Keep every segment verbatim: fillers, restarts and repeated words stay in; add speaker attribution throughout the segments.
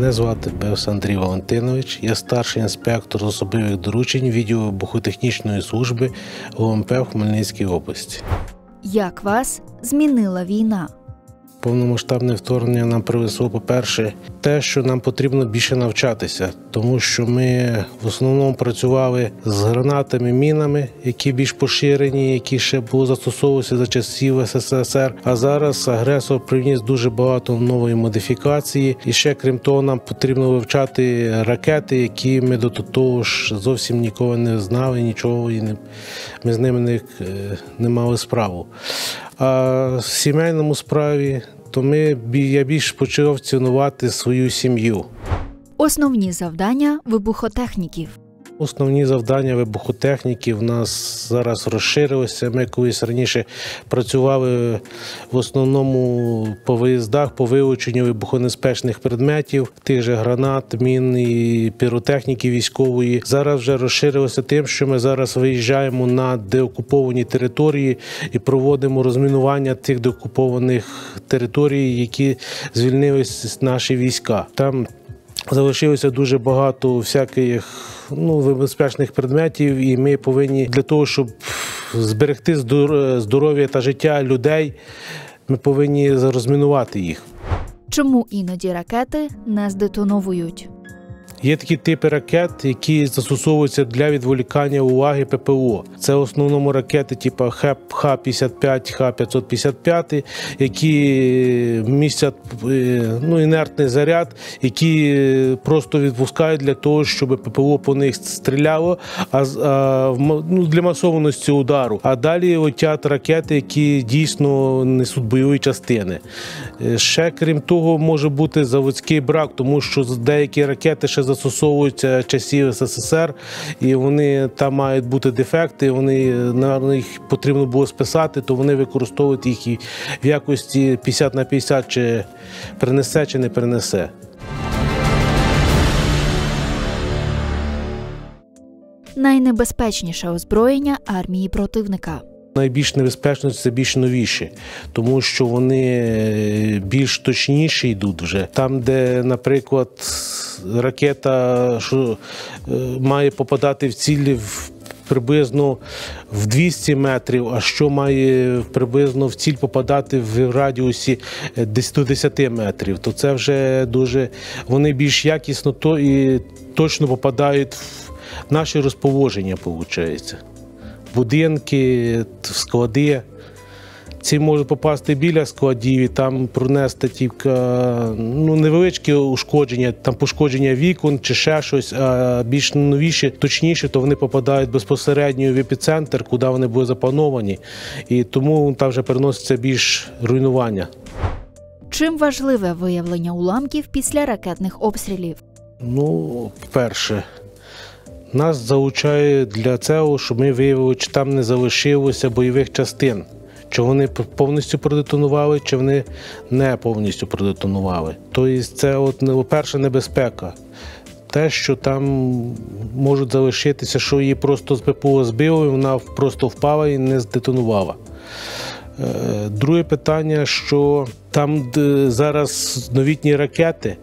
Speaker 1: Мене звати Бевс Андрій Валентинович, я старший інспектор з особливих доручень відділу вибухотехнічної служби О Ем Пе в Хмельницькій області.
Speaker 2: Як вас змінила війна?
Speaker 1: Повномасштабне вторгнення нам принесло, по-перше, те, що нам потрібно більше навчатися, тому що ми в основному працювали з гранатами, мінами, які більш поширені, які ще були застосовувалися за часів Ес Ес Ес Ер. А зараз агресор приніс дуже багато нової модифікації. І ще, крім того, нам потрібно вивчати ракети, які ми до того ж зовсім ніколи не знали, нічого, і не, ми з ними не, не мали справу. А в сімейному справі, то ми, я більш почав цінувати свою сім'ю.
Speaker 2: Основні завдання вибухотехніків.
Speaker 1: Основні завдання вибухотехніків в нас зараз розширилися. Ми колись раніше працювали в основному по виїздах, по вилученню вибухонебезпечних предметів, тих же гранат, мін і піротехніки військової. Зараз вже розширилося тим, що ми зараз виїжджаємо на деокуповані території і проводимо розмінування тих деокупованих територій, які звільнились наші війська. Там залишилося дуже багато всяких ну, небезпечних предметів, і ми повинні для того, щоб зберегти здоров'я та життя людей, ми повинні розмінувати їх.
Speaker 2: Чому іноді ракети не здетоновують?
Speaker 1: Є такі типи ракет, які застосовуються для відволікання уваги Пе Пе О. Це в основному ракети типу Ха п'ятдесят п'ять, Ха п'ятсот п'ятдесят п'ять, які містять ну, інертний заряд, які просто відпускають для того, щоб Пе Пе О по них стріляло, а, а, ну, для масованості удару. А далі летять ракети, які дійсно несуть бойові частини. Ще, крім того, може бути заводський брак, тому що деякі ракети ще застосовуються часів Ес Ес Ес Ер, і вони там мають бути дефекти, вони, на їх потрібно було списати, то вони використовують їх і в якості п'ятдесят на п'ятдесят, чи принесе, чи не принесе.
Speaker 2: Найнебезпечніше озброєння армії противника.
Speaker 1: Найбільш небезпечно – це більш новіші, тому що вони більш точніші йдуть вже. Там, де, наприклад, ракета що, має попадати в цілі в приблизно в двісті метрів, а що має приблизно в ціль попадати в радіусі до десяти метрів, то це вже дуже, вони більш якісно то і точно попадають в наші розположення, виходить. Будинки, склади. Ці можуть попасти біля складів і там пронести тільки ну, невеличкі ушкодження, там пошкодження вікон чи ще щось, а більш новіші, точніше, то вони попадають безпосередньо в епіцентр, куди вони були заплановані, і тому там вже переноситься більш руйнування.
Speaker 2: Чим важливе виявлення уламків після ракетних обстрілів?
Speaker 1: Ну, перше, нас залучає для цього, щоб ми виявили, чи там не залишилося бойових частин. Чи вони повністю продетонували, чи вони не повністю продетонували. Тобто це, от, перша небезпека. Те, що там можуть залишитися, що її просто з Пе Пе О збило, і вона просто впала і не здетонувала. Друге питання, що там зараз новітні ракети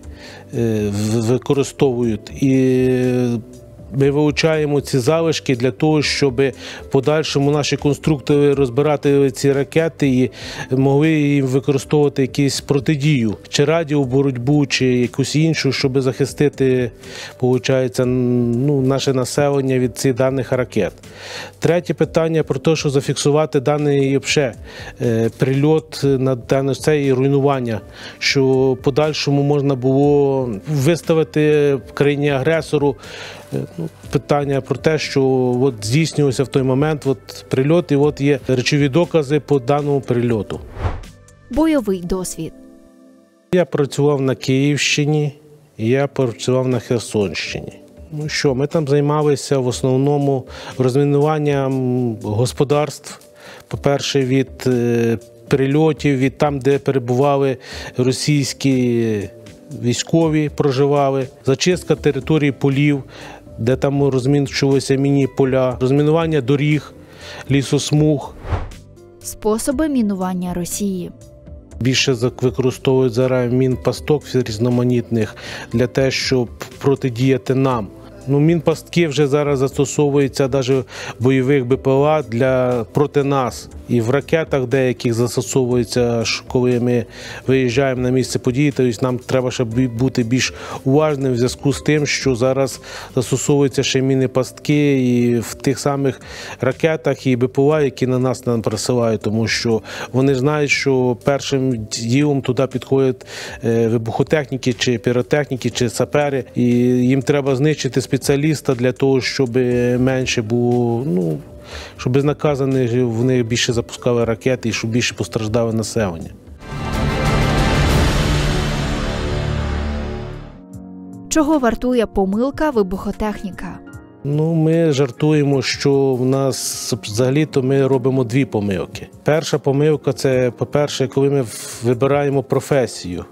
Speaker 1: використовують, і ми вилучаємо ці залишки для того, щоб в подальшому наші конструктори розбирати ці ракети і могли їм використовувати якусь протидію, чи радіоборотьбу, чи якусь іншу, щоб захистити, виходить, ну, наше населення від цих даних ракет. Третє питання про те, що зафіксувати даний взагалі прильот на дане це і руйнування, що в подальшому можна було виставити країні-агресору ну, питання про те, що от здійснювався в той момент от прильот, і от є речові докази по даному прильоту.
Speaker 2: Бойовий досвід.
Speaker 1: Я працював на Київщині, я працював на Херсонщині. Ну що, ми там займалися в основному розмінуванням господарств, по-перше, від прильотів, від там, де перебували російські військові, проживали, зачистка території полів, де там розміщувалися міні-поля, розмінування доріг, лісосмуг.
Speaker 2: Способи мінування Росії.
Speaker 1: Більше використовують зараз мінпасток різноманітних для того, щоб протидіяти нам. Ну, мінпастки вже зараз застосовуються навіть в бойових Б П Л А для, проти нас. І в ракетах деяких застосовуються, коли ми виїжджаємо на місце події, тобто нам треба ще бути більш уважним в зв'язку з тим, що зараз застосовуються ще міни-пастки і в тих самих ракетах і Б П Л А, які на нас нам присилають, тому що вони знають, що першим ділом туди підходять вибухотехніки, чи піротехніки, чи сапери, і їм треба знищити спеціаліста для того, щоб менше було, ну, щоб безнаказані в них більше запускали ракети і щоб більше постраждало населення.
Speaker 2: Чого вартує помилка вибухотехніка?
Speaker 1: Ну, ми жартуємо, що в нас взагалі-то ми робимо дві помилки. Перша помилка – це, по-перше, коли ми вибираємо професію.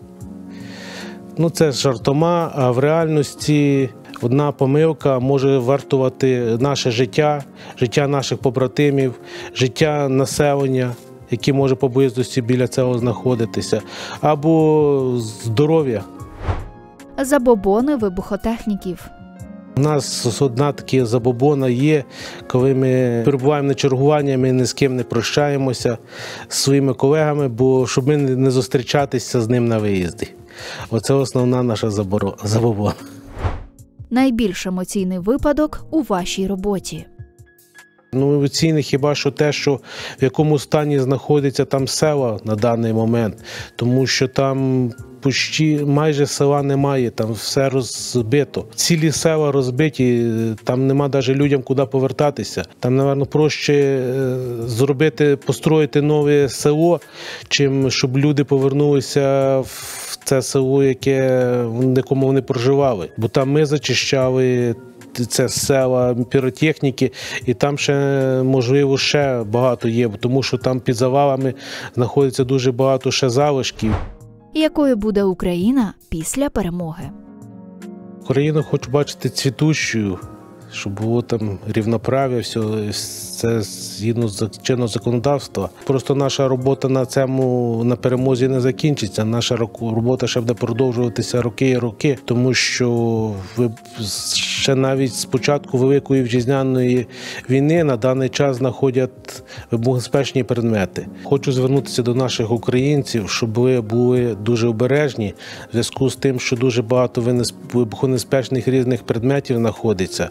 Speaker 1: Ну, це жартома, а в реальності одна помилка може вартувати наше життя, життя наших побратимів, життя населення, яке може поблизості біля цього знаходитися, або здоров'я.
Speaker 2: Забобони вибухотехніків.
Speaker 1: У нас одна така забобона є, коли ми перебуваємо на чергуванні, ми ні з ким не прощаємося з своїми колегами, бо щоб ми не зустрічатися з ним на виїзді. Оце основна наша забобона.
Speaker 2: Найбільш емоційний випадок у вашій роботі?
Speaker 1: Ну, емоційне хіба що те, що в якому стані знаходиться там села на даний момент, тому що там почти майже села немає, там все розбито. Цілі села розбиті, там нема навіть людям куди повертатися. Там, напевно, проще зробити, построїти нове село, чим щоб люди повернулися в це село, яке, в якому вони проживали. Бо там ми зачищали це села, піротехніки, і там ще, можливо, ще багато є, тому що там під завалами знаходиться дуже багато ще залишків.
Speaker 2: Якою буде Україна після перемоги?
Speaker 1: Україну хочу бачити цвітущою, щоб було там рівноправ'я, все, це згідно з чинного законодавства. Просто наша робота на цьому, на перемозі не закінчиться. Наша робота ще буде продовжуватися роки і роки, тому що ще навіть з початку Великої Вітчизняної війни на даний час знаходять вибухонебезпечні предмети. Хочу звернутися до наших українців, щоб ви були дуже обережні в зв'язку з тим, що дуже багато вибухонебезпечних різних предметів знаходиться.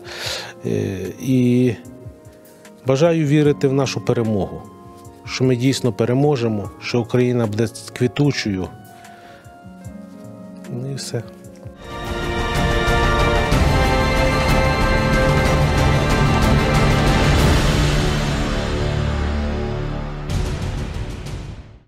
Speaker 1: І бажаю вірити в нашу перемогу, що ми дійсно переможемо, що Україна буде квітучою. Ну і все.